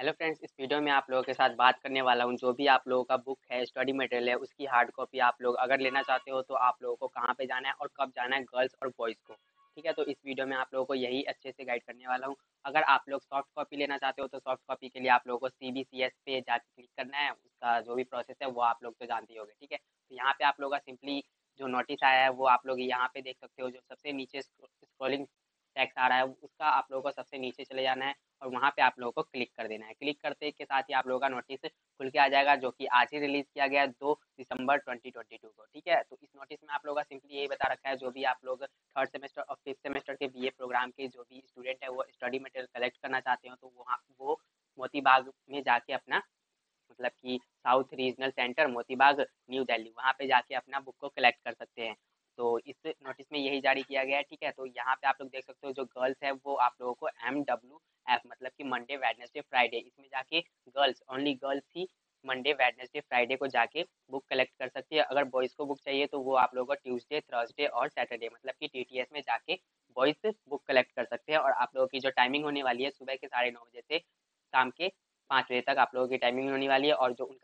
Hello friends, इस video में आप लोगों के साथ बात करने वाला हूँ। जो भी आप लोगों का बुक है, स्टडी मटेरियल है, उसकी हार्ड कॉपी आप लोग अगर लेना चाहते हो तो आप लोगों को कहाँ पे जाना है और कब जाना है, गर्ल्स और बॉयज़ को। ठीक है, तो इस वीडियो में आप लोगों को यही अच्छे से गाइड करने वाला हूँ। अगर आप लोग सॉफ्ट कॉपी लेना चाहते हो तो सॉफ्ट कॉपी के लिए आप लोगों को CBCS पे जाके क्लिक करना है। उसका जो भी प्रोसेस है वो आप लोग तो जानते ही होंगे। ठीक है, तो यहाँ पे आप लोगों का सिंपली जो नोटिस आया है वो आप लोग यहाँ पे देख सकते हो। जो सबसे नीचे स्क्रॉलिंग टेक्स्ट आ रहा है उसका आप लोगों को सबसे नीचे चले जाना है और वहाँ पे आप लोगों को क्लिक कर देना है। क्लिक करते के साथ ही आप लोगों का नोटिस खुल के आ जाएगा, जो कि आज ही रिलीज किया गया है 2 दिसंबर 2022 को। ठीक है, तो इस नोटिस में आप लोगों का सिंपली यही बता रखा है, जो भी आप लोग थर्ड सेमेस्टर और फिफ्थ सेमेस्टर के BA प्रोग्राम के जो भी स्टूडेंट है वो स्टडी मटेरियल कलेक्ट करना चाहते हो तो वहाँ वो मोती बाग में जाके अपना, मतलब कि south regional centre Moti Bagh new Delhi, वहाँ पे जाके अपना बुक को कलेक्ट कर सकते हैं। तो इस नोटिस में यही जारी किया गया है। ठीक है, तो यहाँ पे आप लोग देख सकते हो जो गर्ल्स है वो आप लोगों को MWF मतलब कि मंडे वेडनेसडे फ्राइडे, इसमें जाके गर्ल्स, ओनली गर्ल्स ही मंडे वेडनेसडे फ्राइडे को जाके बुक कलेक्ट कर सकती है। अगर बॉयज़ को बुक चाहिए तो वो आप लोगों को ट्यूसडे, थर्सडे और सैटरडे मतलब कि TTS में जाके बॉयज़ बुक कलेक्ट कर सकते हैं। और आप लोगों की जो टाइमिंग होने वाली है सुबह के 9:30 बजे से शाम के 5 बजे तक आप लोगों की टाइमिंग होने वाली है। और जो उनका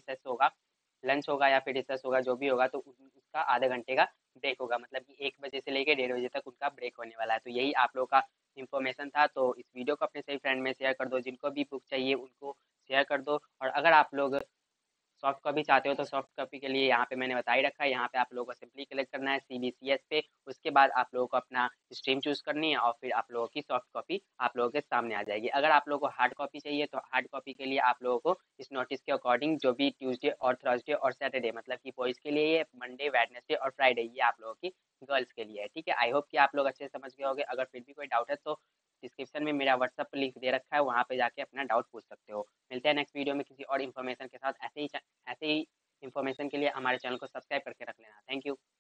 लंच होगा या फिर रिसेस होगा जो भी होगा, तो उसका आधे घंटे का ब्रेक होगा, मतलब कि 1 बजे से लेकर 1:30 बजे तक उनका ब्रेक होने वाला है। तो यही आप लोगों का इन्फॉर्मेशन था। तो इस वीडियो को अपने सही फ्रेंड में शेयर कर दो, जिनको भी बुक चाहिए उनको शेयर कर दो। और अगर आप लोग सॉफ्ट कॉपी चाहते हो तो सॉफ्ट कॉपी के लिए यहाँ पे मैंने बता ही रखा है। यहाँ पे आप लोगों को सिंपली क्लिक करना है CBCS पे। उसके बाद आप लोगों को अपना स्ट्रीम चूज करनी है और फिर आप लोगों की सॉफ्ट कॉपी आप लोगों के सामने आ जाएगी। अगर आप लोगों को हार्ड कॉपी चाहिए तो हार्ड कॉपी के लिए आप लोगों को इस नोटिस के अकॉर्डिंग जो भी ट्यूसडे और थर्सडे और सैटरडे, मतलब कि बॉयज़ के लिए ये मंडे वेडनेसडे और फ्राइडे, ये आप लोगों की गर्ल्स के लिए है। ठीक है, आई होप कि आप लोग अच्छे से समझ गए होंगे। अगर फिर भी कोई डाउट है तो डिस्क्रिप्शन में मेरा व्हाट्सअप लिंक दे रखा है, वहाँ पे जाके अपना डाउट पूछ सकते हो। मिलते हैं नेक्स्ट वीडियो में किसी और इन्फॉर्मेशन के साथ। ऐसे ही इन्फॉर्मेशन के लिए हमारे चैनल को सब्सक्राइब करके रख लेना। Thank you.